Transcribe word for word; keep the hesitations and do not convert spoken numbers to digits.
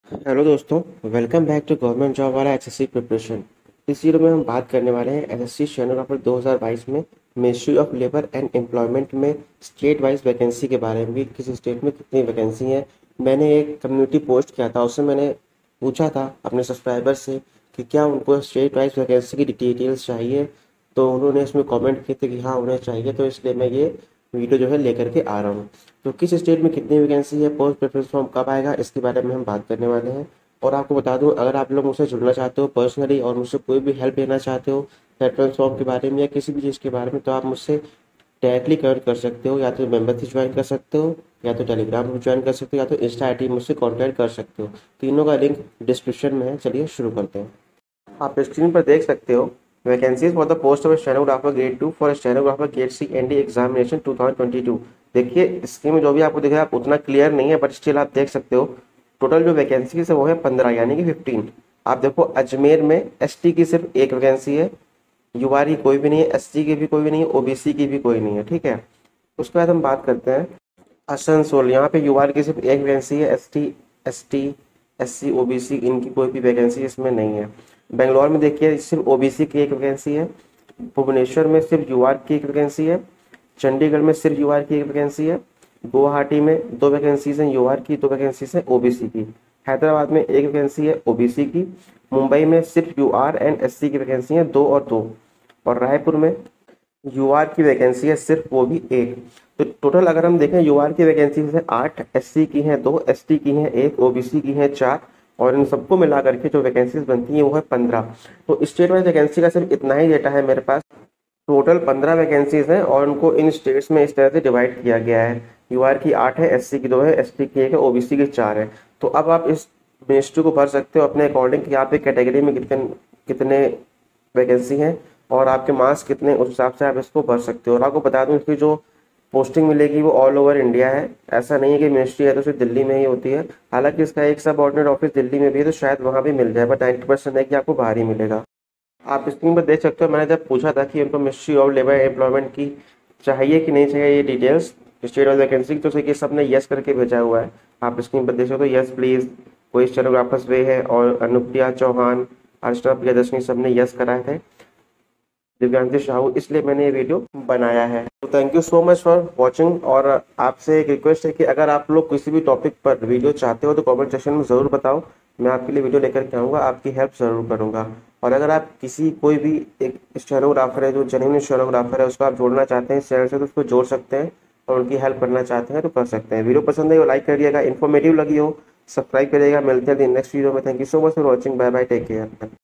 Hello दोस्तों, welcome back to government job वाला SSC preparation. इस वीडियो में हम बात करने वाले हैं एसएससी स्टेनोग्राफर दो हज़ार बाईस में ministry of labour and employment में स्टेट वाइज वैकेंसी के बारे में भी। किस स्टेट में कितनी वैकेंसी है। मैंने एक कम्युनिटी पोस्ट किया था, उसमें मैंने पूछा था अपने सब्सक्राइबर से कि क्या उनको स्टेट वाइज वैकेंसी की डिटेल्स चाहिए, तो उन्होंने इसमें कमेंट किए थे कि हाँ उन्हें चाहिए। तो इसलिए मैं ये वीडियो जो है लेकर के आ रहा हूँ। तो किस स्टेट में कितनी वैकेंसी है, पोस्ट प्रेफरेंस फॉर्म कब आएगा, इसके बारे में हम बात करने वाले हैं। और आपको बता दूं, अगर आप लोग मुझसे जुड़ना चाहते हो पर्सनली और मुझसे कोई भी हेल्प लेना चाहते हो प्रेफरेंस फॉर्म के बारे में या किसी भी चीज़ के बारे में, तो आप मुझसे डायरेक्टली कनेक्ट कर सकते हो। या तो मेंबर से ज्वाइन कर सकते हो, या तो टेलीग्राम में ज्वाइन कर सकते हो, या तो इंस्टा आई डी मुझसे कॉन्टैक्ट कर सकते हो। तीनों का लिंक डिस्क्रिप्शन में है। चलिए शुरू करते हैं। आप स्क्रीन पर देख सकते हो vacancies for the post of stenographer grade two for stenographer grade C and D examination two thousand twenty two. देखिए स्क्रीन में जो भी आपको दिख रहा है आप उतना क्लियर नहीं है, बट स्टिल आप देख सकते हो टोटल जो वैकेंसीज है वो है पंद्रह, यानी कि फिफ्टीन। आप देखो अजमेर में एस टी की सिर्फ एक वैकेंसी है, यूआर की कोई भी नहीं है, एस सी की भी कोई भी नहीं है, ओबीसी की भी कोई नहीं है। ठीक है, उसके बाद हम बात करते हैं आसनसोल। यहाँ पे यूआर की सिर्फ एक वैकेंसी है, S T S T S C O B C इनकी कोई भी वैकेंसी इसमें नहीं है। बेंगलोर में देखिए सिर्फ ओबीसी की एक वैकेंसी है, भुवनेश्वर में सिर्फ यूआर की एक वैकेंसी है, चंडीगढ़ में सिर्फ यूआर की एक वैकेंसी है, गुवाहाटी में दो वैकेंसीज हैं यूआर की, दो वैकेंसीज हैं ओबीसी की, हैदराबाद में एक वैकेंसी है ओबीसी की, मुंबई में सिर्फ यूआर एंड एससी की वैकेंसी है दो और दो, और रायपुर में यूआर की वैकेंसी है सिर्फ वो भी एक। तो टोटल अगर हम देखें यूआर की वैकेंसी है आठ, एससी की हैं दो, एसटी की हैं एक, ओबीसी की हैं चार, और इन सबको मिला करके जो वैकेंसीज बनती हैं वो है पंद्रह। तो स्टेट वाइज वैकेंसी का सिर्फ इतना ही डेटा है मेरे पास। टोटल पंद्रह वैकेंसीज हैं और उनको इन स्टेट्स में इस तरह से डिवाइड किया गया है। यूआर की आठ है, एससी की दो है, एसटी की एक है, ओबीसी की चार है। तो अब आप इस मिनिस्ट्री को भर सकते हो अपने अकॉर्डिंग कि आप एक कैटेगरी में कितने कितने वैकेंसी हैं और आपके मार्क्स कितने, उस हिसाब से आप इसको भर सकते हो। और आपको बता दूं इसकी जो पोस्टिंग मिलेगी वो ऑल ओवर इंडिया है। ऐसा नहीं है कि मिनिस्ट्री है तो सिर्फ दिल्ली में ही होती है। हालांकि इसका एक सब ऑर्डिनेट ऑफिस दिल्ली में भी है, तो शायद वहाँ भी मिल जाए, बट नाइन्टी परसेंट है कि आपको बाहर ही मिलेगा। आप स्क्रीन पर देख सकते हो मैंने जब पूछा था कि उनको मिनिस्ट्री ऑफ लेबर एम्प्लॉयमेंट की चाहिए कि नहीं चाहिए ये डिटेल्स स्टेट ऑफ वैकेंसी, तो देखिए सबने यस करके भेजा हुआ है। आप स्क्रीन पर देख सकते हो यस प्लीज, कोई स्टेनोग्राफर्स वे है, और अनुप्रिया चौहान, अर्चना प्रियदर्शनी सबने यस कराए थे, दिव्यांशी साहू, इसलिए मैंने ये वीडियो बनाया है। तो thank you so much for watching. और आपसे एक रिक्वेस्ट है कि अगर आप लोग किसी भी टॉपिक पर वीडियो चाहते हो तो कमेंट सेक्शन में ज़रूर बताओ, मैं आपके लिए वीडियो लेकर के आऊँगा, आपकी हेल्प ज़रूर करूँगा। और अगर आप किसी कोई भी एक स्टेनोग्राफर है जो जेन्युइन स्टेनोग्राफर है उसको आप जोड़ना चाहते हैं इस चैनल से, तो उसको जोड़ सकते हैं, और उनकी हेल्प करना चाहते हैं तो कर सकते हैं। वीडियो पसंद है तो लाइक करिएगा, इन्फॉर्मेटिव लगी हो सब्सक्राइब करिएगा। मिलते हैं नेक्स्ट वीडियो में। Thank you so much for watching, bye bye, take care.